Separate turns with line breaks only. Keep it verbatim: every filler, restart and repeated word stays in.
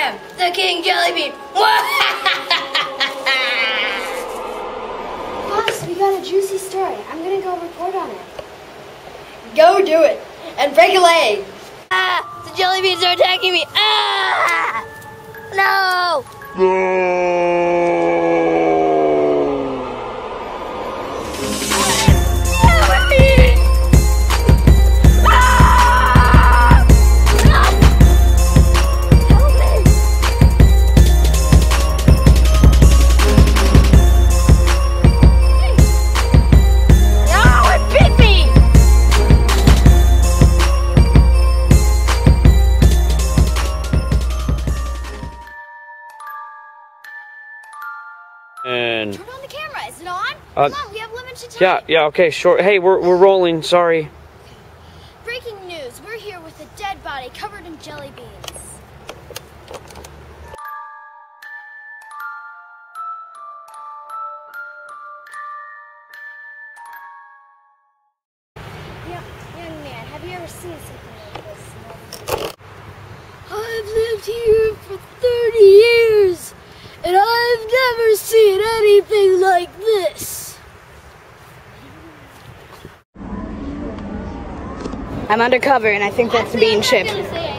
am the King Jellybean.
Boss, we got a juicy story. I'm gonna go report on it.
Go do it and break a leg. Ah, the jelly beans are attacking me. Ah! No!
And
Turn on the camera. Is it on?
Uh,
Come on, we have limited time.
yeah, yeah, okay, sure. Hey, we're we're rolling. Sorry.
Breaking news. We're here with a dead body covered in jelly beans. Young, young man, have you ever seen something like this?
I've lived here for thirty years, and I've never seen anything like this.
I'm undercover, and I think that's the bean chip.
I'm not gonna say